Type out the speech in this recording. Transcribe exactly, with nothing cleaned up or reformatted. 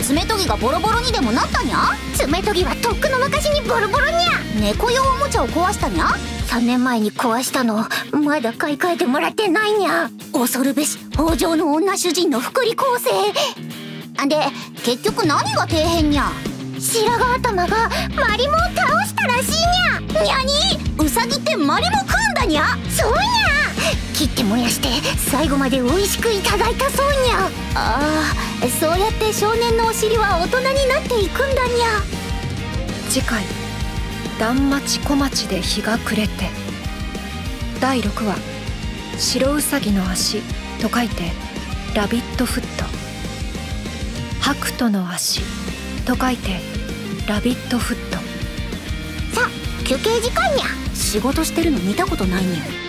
爪研ぎがボロボロにでもなったにゃ。 爪研ぎはとっくの昔にボロボロにゃ。 猫用おもちゃを壊したにゃ。 さんねんまえに壊したのまだ買い替えてもらってないにゃ。恐るべし北条の女主人の福利厚生で結局何が底辺にゃ。 白髪頭がマリモを倒したらしいにゃ。 にゃにウサギってマリモ食うんだにゃ。 そうにゃ。切って燃やして最後まで美味しくいただいたそうにゃ。 ああ、そうやって少年のお尻は大人になっていくんだにゃ。 次回断町小町で日が暮れて。だいろくわ白うさぎの足と書いてラビットフット。白兎の足と書いてラビットフット。 さあ休憩時間にゃ。 仕事してるの見たことないにゃ。